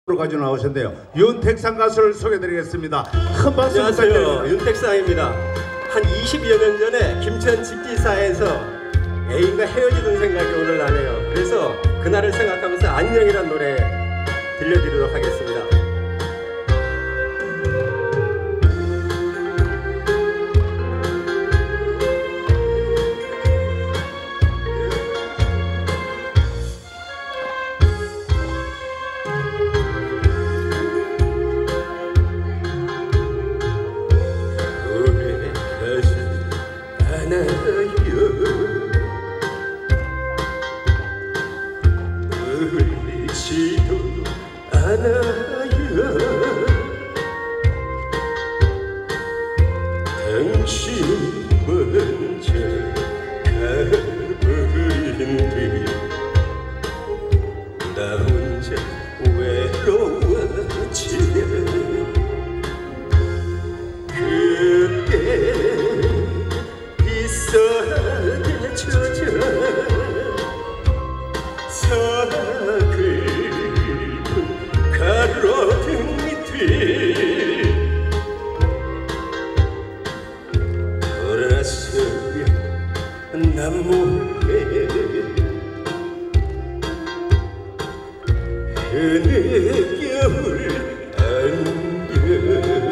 가지고 나오셨는데요. 윤택상 가수를 소개드리겠습니다. 큰 박수 부탁드립니다. 안녕하세요. 윤택상입니다. 한 20여 년 전에 김천 집기사에서 애인과 헤어지던 생각이 오늘 나네요. 그래서 그날을 생각하면서 안녕이란 노래 들려드리도록 하겠습니다. 울지도 않아요. 당신 먼저 가버린 뒤 나 혼자 외로워지네. 그때 비싸게 젖어 사글픈 가로등 밑에 돌아서면 난 몰래 어느 겨울 안겨.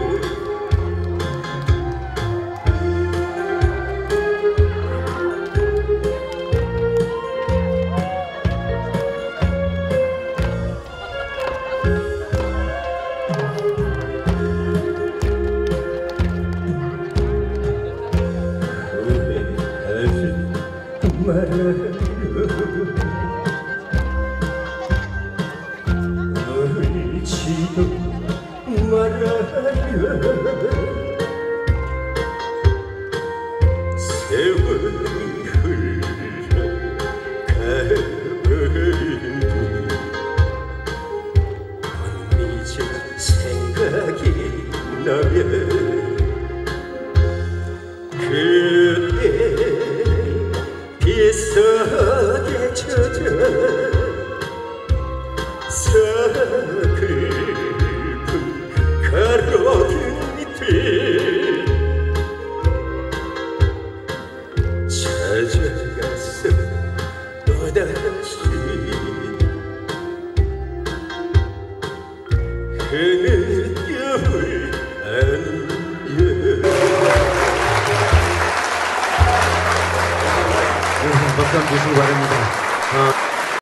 울지도 말아요. 세월이 흘러가버린 뒤 언니저 생각이 나면 그때 비싸게 젖어 사글픈 가로등 밑에 찾아가서 또다시 어느 겨울 안녕. 박수 한번 주시기 바랍니다.